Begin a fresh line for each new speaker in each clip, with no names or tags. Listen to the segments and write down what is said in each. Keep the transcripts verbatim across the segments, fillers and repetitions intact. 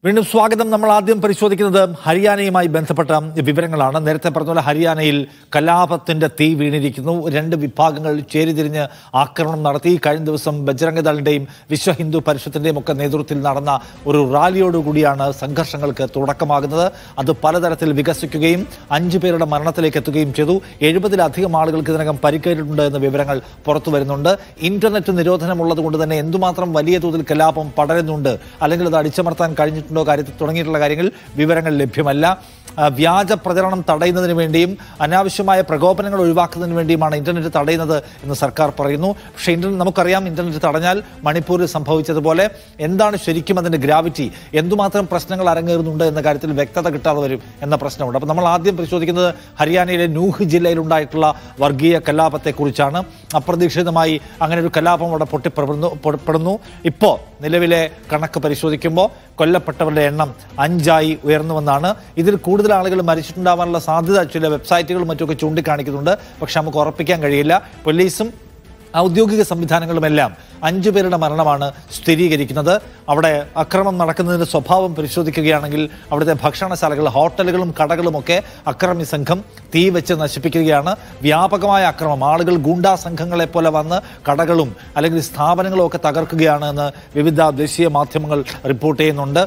വീണ്ടും സ്വാഗതം. നമ്മൾ ആദ്യം പരിശോധിക്കുന്നത് ഹരിയാനയുമായി ബന്ധപ്പെട്ട വിവരങ്ങളാണ്. നേരത്തെ പറഞ്ഞ പോലെ ഹരിയാനയിൽ കലാപത്തിന്റെ തീ വീണിരിക്കുന്നു. രണ്ട് വിഭാഗങ്ങൾ ചേരിതിരിഞ്ഞ് ആക്രമണം നടത്തി. കഴിഞ്ഞ ദിവസം ബജ്രംഗ് ദളിന്റെയും വിശ്വ ഹിന്ദു പരിഷത്തിന്റെയും ഒക്കെ നേതൃത്വത്തിൽ നടന്ന ഒരു റാലിയോടുകൂടിയാണ് സംഘർഷങ്ങൾക്ക് തുടക്കമാകുന്നത്. അത് പലതരത്തിൽ വികസിക്കുകയും അഞ്ചു പേരുടെ മരണത്തിലേക്ക് എത്തുകയും ചെയ്തു. എഴുപതിലധികം ആളുകൾക്ക് ഇതിനകം പരിക്കേറ്റിട്ടുണ്ട് എന്ന വിവരങ്ങൾ പുറത്തു വരുന്നുണ്ട്. ഇന്റർനെറ്റ് നിരോധനമുള്ളത് കൊണ്ട് തന്നെ എന്തുമാത്രം വലിയ തോതിൽ കലാപം പടരുന്നുണ്ട്, അല്ലെങ്കിൽ അത് അടിച്ചമർത്താൻ കഴിഞ്ഞിട്ടുണ്ട് കാര്യത്തിൽ തുടങ്ങിയിട്ടുള്ള കാര്യങ്ങൾ വിവരങ്ങൾ ലഭ്യമല്ല. വ്യാജ പ്രചരണം തടയുന്നതിന് വേണ്ടിയും അനാവശ്യമായ പ്രകോപനങ്ങൾ ഒഴിവാക്കുന്നതിന് വേണ്ടിയുമാണ് ഇന്റർനെറ്റ് തടയുന്നത് എന്ന് സർക്കാർ പറയുന്നു. പക്ഷേ ഇന്റർനെറ്റ് നമുക്കറിയാം, ഇന്റർനെറ്റ് തടഞ്ഞാൽ മണിപ്പൂരിൽ സംഭവിച്ചതുപോലെ എന്താണ് ശരിക്കും അതിന്റെ ഗ്രാവിറ്റി, എന്തുമാത്രം പ്രശ്നങ്ങൾ അരങ്ങേറുന്നുണ്ട് എന്ന കാര്യത്തിൽ വ്യക്തത കിട്ടാതെ വരും എന്ന പ്രശ്നമുണ്ട്. അപ്പോൾ നമ്മൾ ആദ്യം പരിശോധിക്കുന്നത് ഹരിയാനയിലെ നൂഹ് ജില്ലയിലുണ്ടായിട്ടുള്ള വർഗീയ കലാപത്തെക്കുറിച്ചാണ്. അപ്രതീക്ഷിതമായി അങ്ങനെ ഒരു കലാപം അവിടെ പൊട്ടിപ്പെടുന്നു. ഇപ്പോൾ നിലവിലെ കണക്ക് പരിശോധിക്കുമ്പോൾ കൊല്ലപ്പെട്ടവരുടെ എണ്ണം അഞ്ചായി ഉയർന്നുവെന്നാണ്. ഇതിൽ കൂടുതൽ ആളുകൾ മരിച്ചിട്ടുണ്ടാവാനുള്ള സാധ്യത ചില വെബ്സൈറ്റുകളും മറ്റുമൊക്കെ ചൂണ്ടിക്കാണിക്കുന്നുണ്ട്. പക്ഷെ നമുക്ക് ഉറപ്പിക്കാൻ കഴിയില്ല. പോലീസും ഔദ്യോഗിക സംവിധാനങ്ങളുമെല്ലാം അഞ്ചു പേരുടെ മരണമാണ് സ്ഥിരീകരിക്കുന്നത്. അവിടെ അക്രമം നടക്കുന്നതിൻ്റെ സ്വഭാവം പരിശോധിക്കുകയാണെങ്കിൽ അവിടുത്തെ ഭക്ഷണശാലകൾ, ഹോട്ടലുകളും കടകളുമൊക്കെ അക്രമി സംഘം തീ വെച്ച് നശിപ്പിക്കുകയാണ്. വ്യാപകമായ അക്രമം, ആളുകൾ ഗൂണ്ടാ സംഘങ്ങളെ പോലെ വന്ന് കടകളും അല്ലെങ്കിൽ സ്ഥാപനങ്ങളും ഒക്കെ തകർക്കുകയാണ് എന്ന് വിവിധ ദേശീയ മാധ്യമങ്ങൾ റിപ്പോർട്ട് ചെയ്യുന്നുണ്ട്.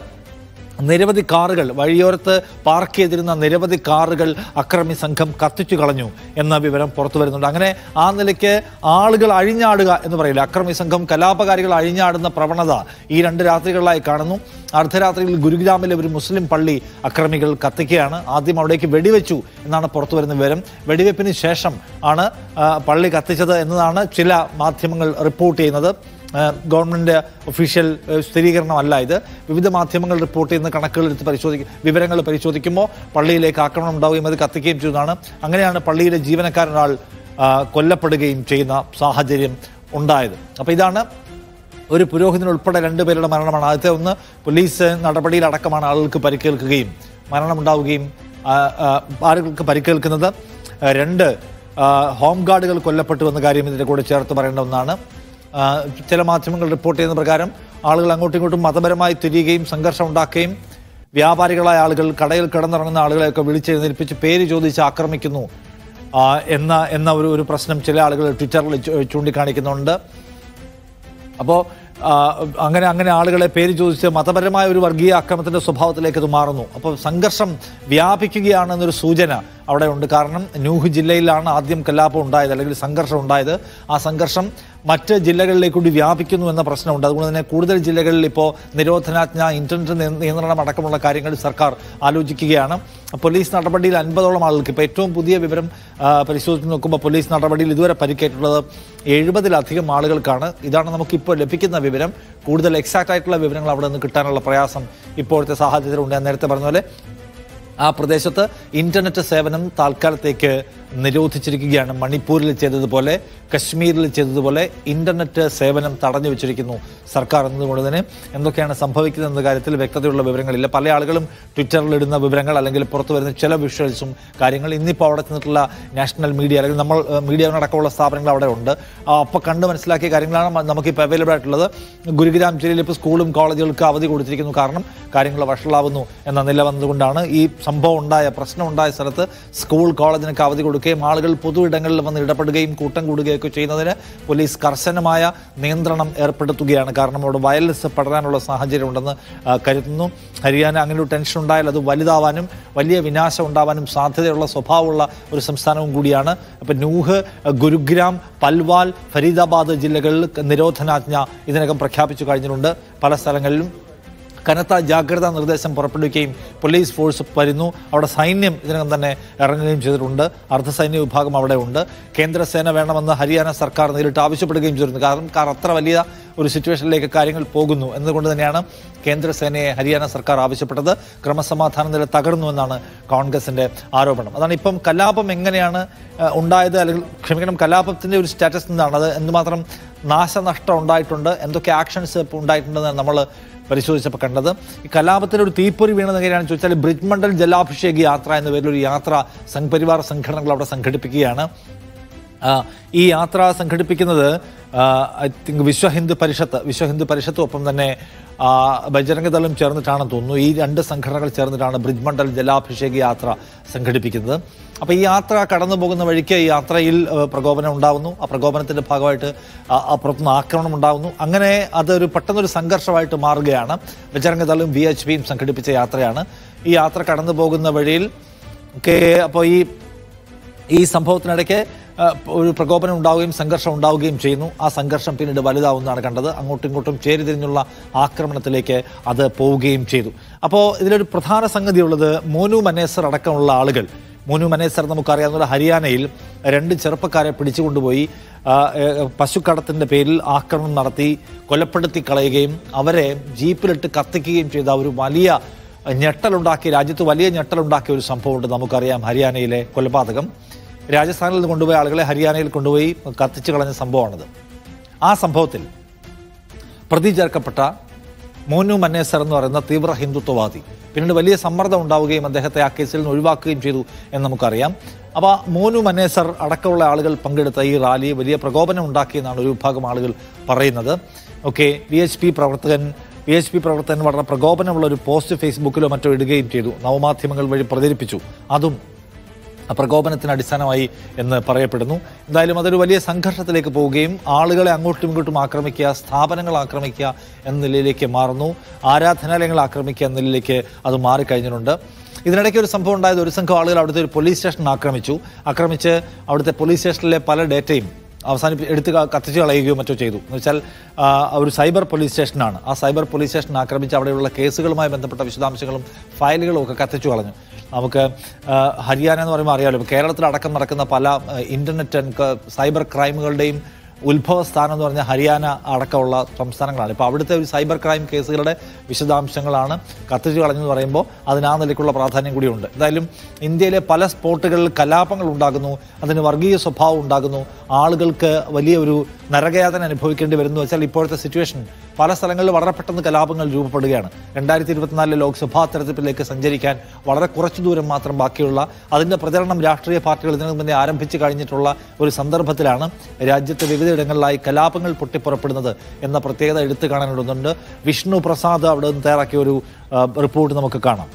നിരവധി കാറുകൾ, വഴിയോരത്ത് പാർക്ക് ചെയ്തിരുന്ന നിരവധി കാറുകൾ അക്രമി സംഘം കത്തിച്ചു കളഞ്ഞു എന്ന വിവരം പുറത്തു വരുന്നുണ്ട്. അങ്ങനെ ആ നിലയ്ക്ക് ആളുകൾ അഴിഞ്ഞാടുക എന്ന് പറയില്ല, അക്രമി സംഘം കലാപകാരികൾ അഴിഞ്ഞാടുന്ന പ്രവണത ഈ രണ്ട് രാത്രികളിലായി കാണുന്നു. അർദ്ധരാത്രിയിൽ ഗുരുഗ്രാമിലെ ഒരു മുസ്ലിം പള്ളി അക്രമികൾ കത്തിക്കുകയാണ്. ആദ്യം അവിടേക്ക് വെടിവെച്ചു എന്നാണ് പുറത്തു വരുന്ന വിവരം. വെടിവെപ്പിന് ശേഷം ആണ് പള്ളി കത്തിച്ചത് എന്നതാണ് ചില മാധ്യമങ്ങൾ റിപ്പോർട്ട് ചെയ്യുന്നത്. ഗവൺമെന്റ് ഒഫീഷ്യൽ സ്ഥിരീകരണമല്ല ഇത്. വിവിധ മാധ്യമങ്ങൾ റിപ്പോർട്ട് ചെയ്യുന്ന കണക്കുകൾ എടുത്ത് പരിശോധിക്കും വിവരങ്ങൾ പരിശോധിക്കുമ്പോൾ പള്ളിയിലേക്ക് ആക്രമണം ഉണ്ടാവുകയും അത് കത്തിക്കുകയും ചെയ്യുന്നതാണ്. അങ്ങനെയാണ് പള്ളിയിലെ ജീവനക്കാരൊരാൾ കൊല്ലപ്പെടുകയും ചെയ്യുന്ന സാഹചര്യം ഉണ്ടായത്. അപ്പോൾ ഇതാണ് ഒരു പുരോഹിതനുൾപ്പെടെ രണ്ടുപേരുടെ മരണമാണ്. ആദ്യത്തെ ഒന്ന് പോലീസ് നടപടിയിലടക്കമാണ് ആളുകൾക്ക് പരിക്കേൽക്കുകയും മരണമുണ്ടാവുകയും ആളുകൾക്ക് പരിക്കേൽക്കുന്നത്. രണ്ട് ഹോം ഗാർഡുകൾ കൊല്ലപ്പെട്ടു എന്ന കാര്യം ഇതിൻ്റെ കൂടെ ചേർത്ത് പറയേണ്ട ഒന്നാണ്. ചില മാധ്യമങ്ങൾ റിപ്പോർട്ട് ചെയ്യുന്ന പ്രകാരം ആളുകൾ അങ്ങോട്ടും ഇങ്ങോട്ടും മതപരമായി തിരിയുകയും സംഘർഷം ഉണ്ടാക്കുകയും വ്യാപാരികളായ ആളുകൾ, കടയിൽ കിടന്നിറങ്ങുന്ന ആളുകളെയൊക്കെ വിളിച്ചെഴുന്നേൽപ്പിച്ച് പേര് ചോദിച്ച് ആക്രമിക്കുന്നു എന്ന എന്ന ഒരു ഒരു പ്രശ്നം ചില ആളുകൾ ട്വിറ്ററിൽ ചൂണ്ടിക്കാണിക്കുന്നുണ്ട്. അപ്പോൾ അങ്ങനെ അങ്ങനെ ആളുകളെ പേര് ചോദിച്ച് മതപരമായ ഒരു വർഗീയ ആക്രമണത്തിൻ്റെ സ്വഭാവത്തിലേക്ക് അത് മാറുന്നു. അപ്പോൾ സംഘർഷം വ്യാപിക്കുകയാണെന്നൊരു സൂചന അവിടെ ഉണ്ട്. കാരണം നൂഹ് ജില്ലയിലാണ് ആദ്യം കലാപം ഉണ്ടായത്, അല്ലെങ്കിൽ സംഘർഷം ഉണ്ടായത്. ആ സംഘർഷം മറ്റ് ജില്ലകളിലേക്ക് കൂടി വ്യാപിക്കുന്നു എന്ന പ്രശ്നമുണ്ട്. അതുകൊണ്ട് തന്നെ കൂടുതൽ ജില്ലകളിൽ ഇപ്പോൾ നിരോധനാജ്ഞ, ഇന്റർനെറ്റ് നിയന്ത്രണം അടക്കമുള്ള കാര്യങ്ങൾ സർക്കാർ ആലോചിക്കുകയാണ്. പോലീസ് നടപടിയിൽ അൻപതോളം ആളുകൾക്ക്, ഇപ്പോൾ ഏറ്റവും പുതിയ വിവരം പരിശോധിച്ച് നോക്കുമ്പോൾ പോലീസ് നടപടിയിൽ ഇതുവരെ പരിക്കേറ്റുള്ളത് എഴുപതിലധികം ആളുകൾക്കാണ്. ഇതാണ് നമുക്കിപ്പോൾ ലഭിക്കുന്ന വിവരം. കൂടുതൽ എക്സാക്റ്റ് ആയിട്ടുള്ള വിവരങ്ങൾ അവിടെ നിന്ന് കിട്ടാനുള്ള പ്രയാസം ഇപ്പോഴത്തെ സാഹചര്യത്തിലുണ്ട്. ഞാൻ നേരത്തെ പറഞ്ഞ പോലെ ആ പ്രദേശത്ത് ഇന്റർനെറ്റ് സേവനം താൽക്കാലത്തേക്ക് നിരോധിച്ചിരിക്കുകയാണ്. മണിപ്പൂരിൽ ചെയ്തതുപോലെ കശ്മീരിൽ ചെയ്തതുപോലെ ഇന്റർനെറ്റ് സേവനം തടഞ്ഞു വെച്ചിരിക്കുന്നു സർക്കാർ എന്നതുകൊണ്ട് തന്നെ എന്തൊക്കെയാണ് സംഭവിക്കുന്നത് എന്ന കാര്യത്തിൽ വ്യക്തതയുള്ള വിവരങ്ങളില്ല. പല ആളുകളും ട്വിറ്ററിലിടുന്ന വിവരങ്ങൾ അല്ലെങ്കിൽ പുറത്തു വരുന്ന ചില വിഷ്വൽസും കാര്യങ്ങൾ ഇന്നിപ്പോൾ അവിടെ ചെന്നിട്ടുള്ള നാഷണൽ മീഡിയ അല്ലെങ്കിൽ നമ്മൾ മീഡിയകളടക്കമുള്ള സ്ഥാപനങ്ങൾ അവിടെ ഉണ്ട്. അപ്പോൾ കണ്ട് മനസ്സിലാക്കിയ കാര്യങ്ങളാണ് നമുക്കിപ്പോൾ അവൈലബിൾ ആയിട്ടുള്ളത്. ഗുരുഗ്രാം ജില്ലയിൽ ഇപ്പോൾ സ്കൂളും കോളേജുകൾക്ക് അവധി കൊടുത്തിരിക്കുന്നു. കാരണം കാര്യങ്ങൾ വഷളാവുന്നു എന്ന നില വന്നതുകൊണ്ടാണ്. ഈ സംഭവം ഉണ്ടായ പ്രശ്നം ഉണ്ടായ സ്ഥലത്ത് സ്കൂൾ കോളേജിനൊക്കെ അവധി കൊടുക്കുകയും ആളുകൾ പൊതു ഇടങ്ങളിൽ വന്ന് ഇടപെടുകയും കൂട്ടം കൂടുകയൊക്കെ ചെയ്യുന്നതിന് പോലീസ് കർശനമായ നിയന്ത്രണം ഏർപ്പെടുത്തുകയാണ്. കാരണം അവിടെ വയലൻസ് പടരാനുള്ള സാഹചര്യം ഉണ്ടെന്ന് കരുതുന്നു. ഹരിയാന അങ്ങനെ ഒരു ടെൻഷൻ ഉണ്ടായാൽ അത് വലുതാവാനും വലിയ വിനാശം ഉണ്ടാവാനും സാധ്യതയുള്ള സ്വഭാവമുള്ള ഒരു സംസ്ഥാനവും കൂടിയാണ്. അപ്പം നൂഹ്, ഗുരുഗ്രാം, പൽവാൽ, ഫരീദാബാദ് ജില്ലകളിൽ നിരോധനാജ്ഞ ഇതിനകം പ്രഖ്യാപിച്ചു കഴിഞ്ഞിട്ടുണ്ട്. പല സ്ഥലങ്ങളിലും കനത്ത ജാഗ്രതാ നിർദ്ദേശം പുറപ്പെടുവിക്കുകയും പോലീസ് ഫോഴ്സ് വരുന്നു. അവിടെ സൈന്യം ഇതിനകം തന്നെ ഇറങ്ങുകയും ചെയ്തിട്ടുണ്ട്. അർദ്ധസൈന്യ വിഭാഗം അവിടെ ഉണ്ട്. കേന്ദ്രസേന വേണമെന്ന് ഹരിയാന സർക്കാർ നേരിട്ട് ആവശ്യപ്പെടുകയും ചെയ്തിരുന്നു. കാരണം കാരണം അത്ര വലിയ ഒരു സിറ്റുവേഷനിലേക്ക് കാര്യങ്ങൾ പോകുന്നു എന്നതുകൊണ്ട് തന്നെയാണ് കേന്ദ്രസേനയെ ഹരിയാന സർക്കാർ ആവശ്യപ്പെട്ടത്. ക്രമസമാധാന നില തകർന്നു എന്നാണ് കോൺഗ്രസിന്റെ ആരോപണം. അതാണ് ഇപ്പം കലാപം എങ്ങനെയാണ് ഉണ്ടായത്, അല്ലെങ്കിൽ ക്ഷമിക്കണം, കലാപത്തിന്റെ ഒരു സ്റ്റാറ്റസ് എന്താണ്, അത് എന്തുമാത്രം നാശനഷ്ടം ഉണ്ടായിട്ടുണ്ട്, എന്തൊക്കെ ആക്ഷൻസ് ഇപ്പോൾ ഉണ്ടായിട്ടുണ്ടെന്ന് നമ്മൾ പരിശോധിച്ചപ്പോൾ കണ്ടത്. ഈ കലാപത്തിന് ഒരു തീപ്പൊരി വീണത് എങ്ങനെയാണെന്ന് ചോദിച്ചാൽ ബ്രിജ് മണ്ഡൽ ജലാഭിഷേക് യാത്ര എന്ന പേരിൽ ഒരു യാത്ര സംഘപരിവാർ സംഘടനകൾ അവിടെ സംഘടിപ്പിക്കുകയാണ്. ഈ യാത്ര സംഘടിപ്പിക്കുന്നത് ഐ തിങ്ക് വിശ്വ ഹിന്ദു പരിഷത്ത് വിശ്വ ഹിന്ദു പരിഷത്തും ഒപ്പം തന്നെ ബജരംഗദളും ചേർന്നിട്ടാണെന്ന് തോന്നുന്നു. ഈ രണ്ട് സംഘടനകൾ ചേർന്നിട്ടാണ് ബ്രിജ് മണ്ഡൽ ജലാഭിഷേക യാത്ര സംഘടിപ്പിക്കുന്നത്. അപ്പോൾ ഈ യാത്ര കടന്നു പോകുന്ന വഴിക്ക് ഈ യാത്രയിൽ പ്രകോപനം ഉണ്ടാകുന്നു. ആ പ്രകോപനത്തിൻ്റെ ഭാഗമായിട്ട് അപ്പുറത്തുനിന്ന് ആക്രമണം ഉണ്ടാകുന്നു. അങ്ങനെ അതൊരു പെട്ടെന്നൊരു സംഘർഷമായിട്ട് മാറുകയാണ്. ബജരംഗദളും വി എച്ച് പിയും സംഘടിപ്പിച്ച യാത്രയാണ്. ഈ യാത്ര കടന്നു പോകുന്ന വഴിയിൽ ഒക്കെ അപ്പോൾ ഈ ഈ സംഭവത്തിനിടയ്ക്ക് ഒരു പ്രകോപനം ഉണ്ടാവുകയും സംഘർഷം ഉണ്ടാവുകയും ചെയ്യുന്നു. ആ സംഘർഷം പിന്നീട് വലുതാവുന്നതാണ് കണ്ടത്. അങ്ങോട്ടും ഇങ്ങോട്ടും ചേരിതിരിഞ്ഞുള്ള ആക്രമണത്തിലേക്ക് അത് പോവുകയും ചെയ്തു. അപ്പോൾ ഇതിലൊരു പ്രധാന സംഗതിയുള്ളത് മോനു മനേസർ അടക്കമുള്ള ആളുകൾ. മോനു മനേസർ നമുക്കറിയാവുന്ന ഹരിയാനയിൽ രണ്ട് ചെറുപ്പക്കാരെ പിടിച്ചുകൊണ്ടുപോയി പശുക്കടത്തിൻ്റെ പേരിൽ ആക്രമണം നടത്തി കൊലപ്പെടുത്തി കളയുകയും അവരെ ജീപ്പിലിട്ട് കത്തിക്കുകയും ചെയ്ത ഒരു വലിയ ഞെട്ടലുണ്ടാക്കി, രാജ്യത്ത് വലിയ ഞെട്ടലുണ്ടാക്കിയ ഒരു സംഭവമുണ്ട്. നമുക്കറിയാം ഹരിയാനയിലെ കൊലപാതകം. രാജസ്ഥാനിൽ നിന്ന് കൊണ്ടുപോയ ആളുകളെ ഹരിയാനയിൽ കൊണ്ടുപോയി കത്തിച്ചു കളഞ്ഞ സംഭവമാണിത്. ആ സംഭവത്തിൽ പ്രതി ചേർക്കപ്പെട്ട മോനു മനേസർ എന്ന് പറയുന്ന തീവ്ര ഹിന്ദുത്വവാദി പിന്നീട് വലിയ സമ്മർദ്ദം ഉണ്ടാവുകയും അദ്ദേഹത്തെ ആ കേസിൽ നിന്ന് ഒഴിവാക്കുകയും ചെയ്തു എന്ന് നമുക്കറിയാം. അപ്പോൾ മോനു മനേസർ അടക്കമുള്ള ആളുകൾ പങ്കെടുത്ത ഈ റാലി വലിയ പ്രകോപനം ഉണ്ടാക്കിയെന്നാണ് ഒരു വിഭാഗം ആളുകൾ പറയുന്നത്. ഓക്കെ, വി എച്ച് പി പ്രവർത്തകൻ വി എച്ച് പി പ്രവർത്തകൻ വളരെ പ്രകോപനമുള്ള ഒരു പോസ്റ്റ് ഫേസ്ബുക്കിലോ മറ്റോ ഇടുകയും ചെയ്തു. നവമാധ്യമങ്ങൾ വഴി പ്രചരിപ്പിച്ചു. അതും പ്രകോപനത്തിന് അടിസ്ഥാനമായി എന്ന് പറയപ്പെടുന്നു. എന്തായാലും അതൊരു വലിയ സംഘർഷത്തിലേക്ക് പോവുകയും ആളുകളെ അങ്ങോട്ടും ഇങ്ങോട്ടും ആക്രമിക്കുക, സ്ഥാപനങ്ങൾ ആക്രമിക്കുക എന്ന നിലയിലേക്ക് മാറുന്നു. ആരാധനാലയങ്ങൾ ആക്രമിക്കുക എന്ന നിലയിലേക്ക് അത് മാറിക്കഴിഞ്ഞിട്ടുണ്ട്. ഇതിനിടയ്ക്ക് ഒരു സംഭവം ഉണ്ടായത്, ഒരു സംഘം ആളുകൾ അവിടുത്തെ ഒരു പോലീസ് സ്റ്റേഷൻ ആക്രമിച്ചു. ആക്രമിച്ച് അവിടുത്തെ പോലീസ് സ്റ്റേഷനിലെ പല ഡേറ്റയും അവസാനിപ്പി എടുത്ത് കത്തിച്ച് കളയുകയോ മറ്റോ ചെയ്തു. എന്ന് വെച്ചാൽ ഒരു സൈബർ പോലീസ് സ്റ്റേഷനാണ്. ആ സൈബർ പോലീസ് സ്റ്റേഷൻ ആക്രമിച്ച് അവിടെയുള്ള കേസുകളുമായി ബന്ധപ്പെട്ട വിശദാംശങ്ങളും ഫയലുകളും ഒക്കെ കത്തിച്ചു കളഞ്ഞു. നമുക്ക് ഹരിയാന എന്ന് പറയുമ്പോൾ അറിയാമല്ലോ, കേരളത്തിലടക്കം നടക്കുന്ന പല ഇൻ്റർനെറ്റ് സൈബർ ക്രൈമുകളുടെയും ഉത്ഭവസ്ഥാനം എന്ന് പറഞ്ഞാൽ ഹരിയാന അടക്കമുള്ള സംസ്ഥാനങ്ങളാണ്. ഇപ്പോൾ അവിടുത്തെ ഒരു സൈബർ ക്രൈം കേസുകളുടെ വിശദാംശങ്ങളാണ് കത്തിച്ചു കളഞ്ഞെന്ന് പറയുമ്പോൾ അതിന് ആ നിലയ്ക്കുള്ള പ്രാധാന്യം കൂടിയുണ്ട്. എന്തായാലും ഇന്ത്യയിലെ പല സ്പോട്ടുകളിൽ കലാപങ്ങൾ ഉണ്ടാകുന്നു, അതിന് വർഗീയ സ്വഭാവം ഉണ്ടാകുന്നു, ആളുകൾക്ക് വലിയ ഒരു നരകയാതന അനുഭവിക്കേണ്ടി വരുന്നു വെച്ചാൽ ഇപ്പോഴത്തെ സിറ്റുവേഷൻ പല സ്ഥലങ്ങളിൽ വളരെ പെട്ടെന്ന് കലാപങ്ങൾ രൂപപ്പെടുകയാണ്. രണ്ടായിരത്തി ഇരുപത്തിനാലിലെ ലോക്സഭാ തെരഞ്ഞെടുപ്പിലേക്ക് സഞ്ചരിക്കാൻ വളരെ കുറച്ചു ദൂരം മാത്രം ബാക്കിയുള്ള അതിൻ്റെ പ്രചരണം രാഷ്ട്രീയ പാർട്ടികൾ ഇതിനു മുന്നേ ആരംഭിച്ചു കഴിഞ്ഞിട്ടുള്ള ഒരു സന്ദർഭത്തിലാണ് രാജ്യത്തെ വിവിധയിടങ്ങളിലായി കലാപങ്ങൾ പൊട്ടിപ്പുറപ്പെടുന്നത് എന്ന പ്രത്യേകത എടുത്തു കാണാനുണ്ട്. വിഷ്ണു പ്രസാദ് അവിടെ നിന്ന് തയ്യാറാക്കിയ ഒരു റിപ്പോർട്ട് നമുക്ക് കാണാം.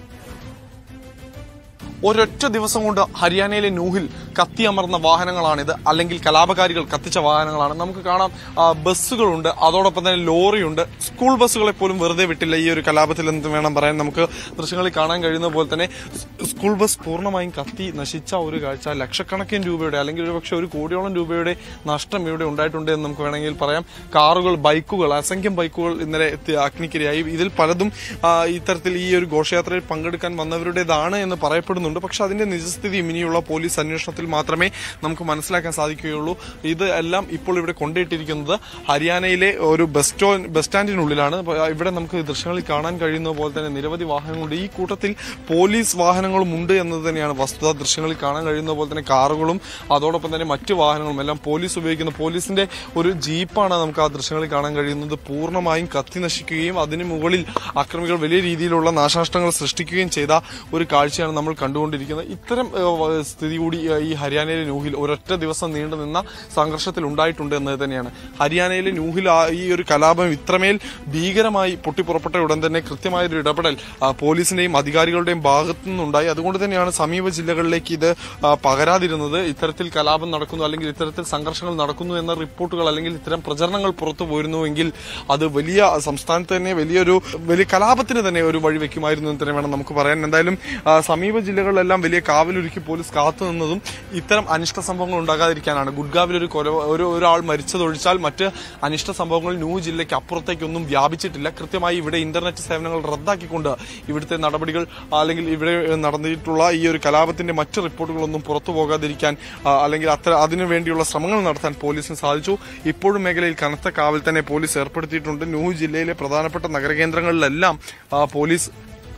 ഒരൊറ്റ ദിവസം കൊണ്ട് ഹരിയാനയിലെ നൂഹിൽ കത്തിയമർന്ന വാഹനങ്ങളാണിത്, അല്ലെങ്കിൽ കലാപകാരികൾ കത്തിച്ച വാഹനങ്ങളാണ്. നമുക്ക് കാണാം ബസ്സുകളുണ്ട്, അതോടൊപ്പം തന്നെ ലോറിയുണ്ട്. സ്കൂൾ ബസ്സുകളെ പോലും വെറുതെ വിട്ടില്ല ഈ ഒരു കലാപത്തിൽ എന്ന് വേണം പറയാൻ. നമുക്ക് ദൃശ്യങ്ങളിൽ കാണാൻ കഴിയുന്ന പോലെ തന്നെ സ്കൂൾ ബസ് പൂർണ്ണമായും കത്തി നശിച്ച ഒരു കാഴ്ച. ലക്ഷക്കണക്കിന് രൂപയുടെ അല്ലെങ്കിൽ ഒരു പക്ഷേ ഒരു കോടിയോളം രൂപയുടെ നഷ്ടം ഇവിടെ ഉണ്ടായിട്ടുണ്ട് എന്ന് നമുക്ക് വേണമെങ്കിൽ പറയാം. കാറുകൾ, ബൈക്കുകൾ, അസംഖ്യം ബൈക്കുകൾ ഇന്നലെ അഗ്നിക്കിരയായി. ഇതിൽ പലതും ഇത്തരത്തിൽ ഈ ഒരു ഘോഷയാത്രയിൽ പങ്കെടുക്കാൻ വന്നവരുടേതാണ് എന്ന് പറയപ്പെടുന്നു. പക്ഷെ അതിന്റെ നിജസ്ഥിതി ഇനിയുള്ള പോലീസ് അന്വേഷണത്തിൽ മാത്രമേ നമുക്ക് മനസ്സിലാക്കാൻ സാധിക്കുകയുള്ളൂ. ഇത് എല്ലാം ഇപ്പോൾ ഇവിടെ കൊണ്ടിട്ടിരിക്കുന്നത് ഹരിയാനയിലെ ഒരു ബസ് സ്റ്റോ ബസ് സ്റ്റാൻഡിനുള്ളിലാണ്. ഇവിടെ നമുക്ക് ദൃശ്യങ്ങളിൽ കാണാൻ കഴിയുന്ന പോലെ തന്നെ നിരവധി വാഹനങ്ങളുണ്ട്. ഈ കൂട്ടത്തിൽ പോലീസ് വാഹനങ്ങളും ഉണ്ട് എന്നത് തന്നെയാണ് വസ്തുത. ദൃശ്യങ്ങളിൽ കാണാൻ കഴിയുന്ന പോലെ തന്നെ കാറുകളും അതോടൊപ്പം തന്നെ മറ്റു വാഹനങ്ങളും എല്ലാം പോലീസ് ഉപയോഗിക്കുന്ന പോലീസിന്റെ ഒരു ജീപ്പാണ് നമുക്ക് ആ ദൃശ്യങ്ങളിൽ കാണാൻ കഴിയുന്നത്. പൂർണ്ണമായും കത്തി നശിക്കുകയും അതിന് മുകളിൽ അക്രമികൾ വലിയ രീതിയിലുള്ള നാശനഷ്ടങ്ങൾ സൃഷ്ടിക്കുകയും ചെയ്ത ഒരു കാഴ്ചയാണ് നമ്മൾ കണ്ടു കൊണ്ടിരിക്കുന്നത്. ഇത്തരം സ്ഥിതി കൂടി ഈ ഹരിയാനയിലെ നൂഹിൽ ഒരൊറ്റ ദിവസം നീണ്ടുനിന്ന സംഘർഷത്തിൽ ഉണ്ടായിട്ടുണ്ട് എന്നത് തന്നെയാണ്. ഹരിയാനയിലെ നൂഹിൽ ഈ ഒരു കലാപം ഇത്രമേൽ ഭീകരമായി പൊട്ടിപ്പുറപ്പെട്ട ഉടൻ തന്നെ കൃത്യമായൊരു ഇടപെടൽ പോലീസിന്റെയും അധികാരികളുടെയും ഭാഗത്തു നിന്നുണ്ടായി. അതുകൊണ്ട് തന്നെയാണ് സമീപ ജില്ലകളിലേക്ക് ഇത് പകരാതിരുന്നത്. ഇത്തരത്തിൽ കലാപം നടക്കുന്നു അല്ലെങ്കിൽ ഇത്തരത്തിൽ സംഘർഷങ്ങൾ നടക്കുന്നു എന്ന റിപ്പോർട്ടുകൾ അല്ലെങ്കിൽ ഇത്തരം പ്രചരണങ്ങൾ പുറത്തു പോരുന്നുവെങ്കിൽ അത് വലിയ സംസ്ഥാനത്ത് തന്നെ വലിയൊരു വലിയ കലാപത്തിന് തന്നെ ഒരു വഴിവെക്കുമായിരുന്നു എന്ന് തന്നെ വേണം നമുക്ക് പറയാൻ. എന്തായാലും സമീപ ജില്ലകളിലെല്ലാം വലിയ കാവലൊരുക്കി പോലീസ് കാത്തുനിന്നതും ഇത്തരം അനിഷ്ട സംഭവങ്ങൾ ഉണ്ടാകാതിരിക്കാനാണ്. ഗുഡ്ഗാവിൽ ഒരു കൊല ഒരു ഒരാൾ മരിച്ചതൊഴിച്ചാൽ മറ്റ് അനിഷ്ട സംഭവങ്ങൾ ന്യൂ ജില്ലയ്ക്ക് അപ്പുറത്തേക്കൊന്നും വ്യാപിച്ചിട്ടില്ല. കൃത്യമായി ഇവിടെ ഇന്റർനെറ്റ് സേവനങ്ങൾ റദ്ദാക്കിക്കൊണ്ട് ഇവിടുത്തെ നടപടികൾ അല്ലെങ്കിൽ ഇവിടെ നടന്നിട്ടുള്ള ഈ ഒരു കലാപത്തിന്റെ മറ്റ് റിപ്പോർട്ടുകളൊന്നും പുറത്തു പോകാതിരിക്കാൻ അല്ലെങ്കിൽ അത്ര അതിനു വേണ്ടിയുള്ള ശ്രമങ്ങൾ നടത്താൻ പോലീസിന് സാധിച്ചു. ഇപ്പോഴും മേഖലയിൽ കനത്ത കാവൽ തന്നെ പോലീസ് ഏർപ്പെടുത്തിയിട്ടുണ്ട്. ന്യൂ ജില്ലയിലെ പ്രധാനപ്പെട്ട നഗരകേന്ദ്രങ്ങളിലെല്ലാം പോലീസ്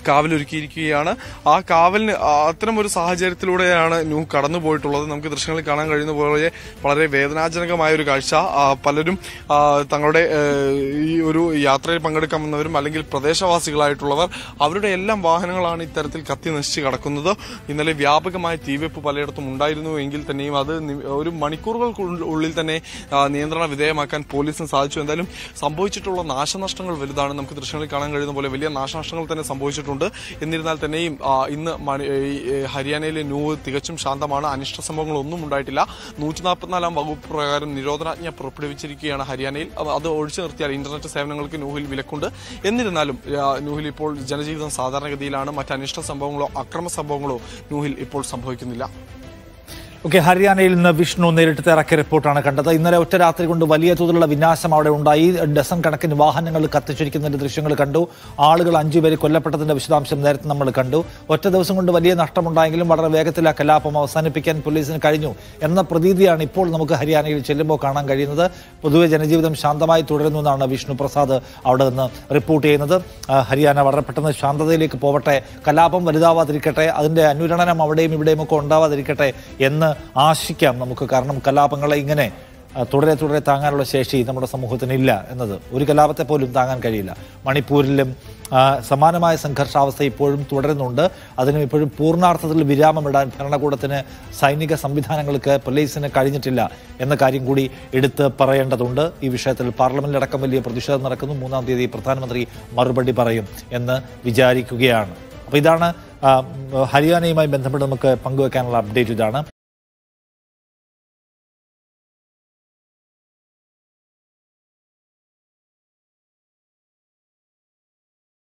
കാവലൊരുക്കിയിരിക്കുകയാണ്. ആ കാവലിന് അത്തരം ഒരു സാഹചര്യത്തിലൂടെയാണ് നൂഹ് കടന്നുപോയിട്ടുള്ളത്. നമുക്ക് ദൃശ്യങ്ങളിൽ കാണാൻ കഴിയുന്ന പോലെ വളരെ വേദനാജനകമായ ഒരു കാഴ്ച. പലരും തങ്ങളുടെ ഈ ഒരു യാത്രയിൽ പങ്കെടുക്കാൻ വന്നവരും അല്ലെങ്കിൽ പ്രദേശവാസികളായിട്ടുള്ളവർ അവരുടെ എല്ലാം വാഹനങ്ങളാണ് ഇത്തരത്തിൽ കത്തി നശിച്ച് കിടക്കുന്നത്. ഇന്നലെ വ്യാപകമായ തീവെപ്പ് പലയിടത്തും ഉണ്ടായിരുന്നു എങ്കിൽ തന്നെയും അത് ഒരു മണിക്കൂറുകൾക്കുള്ളിൽ തന്നെ നിയന്ത്രണ വിധേയമാക്കാൻ പോലീസിന് സാധിച്ചു. എന്തായാലും സംഭവിച്ചിട്ടുള്ള നാശനഷ്ടങ്ങൾ വലുതാണ്. നമുക്ക് ദൃശ്യങ്ങളിൽ കാണാൻ കഴിയുന്ന പോലെ വലിയ നാശനഷ്ടങ്ങൾ തന്നെ സംഭവിച്ചിട്ടുണ്ട്. എന്നിരുന്നാൽ തന്നെയും ഇന്ന് ഹരിയാനയിലെ നൂഹ് തികച്ചും ശാന്തമാണ്. അനിഷ്ട സംഭവങ്ങളൊന്നും ഉണ്ടായിട്ടില്ല. നൂറ്റി നാൽപ്പത്തിനാലാം വകുപ്പ് പ്രകാരം നിരോധനാജ്ഞ പുറപ്പെടുവിച്ചിരിക്കുകയാണ് ഹരിയാനയിൽ. അത് ഒഴിച്ചു നിർത്തിയാൽ ഇന്റർനെറ്റ് സേവനങ്ങൾക്ക് നൂഹിൽ വിലക്കുണ്ട്. എന്നിരുന്നാലും നൂഹിൽ ഇപ്പോൾ ജനജീവിതം സാധാരണഗതിയിലാണ്. മറ്റ് അനിഷ്ട സംഭവങ്ങളോ അക്രമ സംഭവങ്ങളോ നൂഹിൽ ഇപ്പോൾ സംഭവിക്കുന്നില്ല.
ഓക്കെ, ഹരിയാനയിൽ നിന്ന് വിഷ്ണു നേരിട്ട് ഇറക്കിയ റിപ്പോർട്ടാണ് കണ്ടത്. ഇന്നലെ ഒറ്റ രാത്രി കൊണ്ട് വലിയ തോതിലുള്ള വിനാശം അവിടെ ഉണ്ടായി. ഡസൺ കണക്കിന് വാഹനങ്ങൾ കത്തിച്ചിരിക്കുന്നതിന്റെ ദൃശ്യങ്ങൾ കണ്ടു. ആളുകൾ അഞ്ചുപേര് കൊല്ലപ്പെട്ടതിന്റെ വിശദാംശം നേരത്തെ നമ്മൾ കണ്ടു. ഒറ്റ ദിവസം കൊണ്ട് വലിയ നഷ്ടമുണ്ടായെങ്കിലും വളരെ വേഗത്തിൽ ആ കലാപം അവസാനിപ്പിക്കാൻ പോലീസിന് കഴിഞ്ഞു എന്ന പ്രതീതിയാണ് ഇപ്പോൾ നമുക്ക് ഹരിയാനയിൽ ചെല്ലുമ്പോൾ കാണാൻ കഴിയുന്നത്. പൊതുവെ ജനജീവിതം ശാന്തമായി തുടരുന്നു എന്നാണ് വിഷ്ണു പ്രസാദ് അവിടെ നിന്ന് റിപ്പോർട്ട് ചെയ്യുന്നത്. ഹരിയാന വളരെ പെട്ടെന്ന് ശാന്തതയിലേക്ക് പോവട്ടെ, കലാപം വലുതാവാതിരിക്കട്ടെ, അതിന്റെ അനുരണനം അവിടെയും ഇവിടെയും ഒക്കെ ഉണ്ടാവാതിരിക്കട്ടെ എന്ന് ആശിക്കാം നമുക്ക്. കാരണം കലാപങ്ങളെ ഇങ്ങനെ തുടരെ തുടരെ താങ്ങാനുള്ള ശേഷി നമ്മുടെ സമൂഹത്തിന് ഇല്ല എന്നത് ഒരു കലാപത്തെ പോലും താങ്ങാൻ കഴിയില്ല. മണിപ്പൂരിലും സമാനമായ സംഘർഷാവസ്ഥ ഇപ്പോഴും തുടരുന്നുണ്ട്. അതിനും ഇപ്പോഴും പൂർണ്ണാർത്ഥത്തിൽ വിരാമമിടാൻ ഭരണകൂടത്തിന്, സൈനിക സംവിധാനങ്ങൾക്ക്, പോലീസിന് കഴിഞ്ഞിട്ടില്ല എന്ന കാര്യം കൂടി എടുത്ത് പറയേണ്ടതുണ്ട്. ഈ വിഷയത്തിൽ പാർലമെന്റിലടക്കം വലിയ പ്രതിഷേധം നടക്കുന്നു. മൂന്നാം തീയതി പ്രധാനമന്ത്രി മറുപടി പറയും എന്ന് വിചാരിക്കുകയാണ്. അപ്പോൾ ഇതാണ് ഹരിയാനയുമായി ബന്ധപ്പെട്ട് നമുക്ക് പങ്കുവെക്കാനുള്ള അപ്ഡേറ്റ്. ഇതാണ്.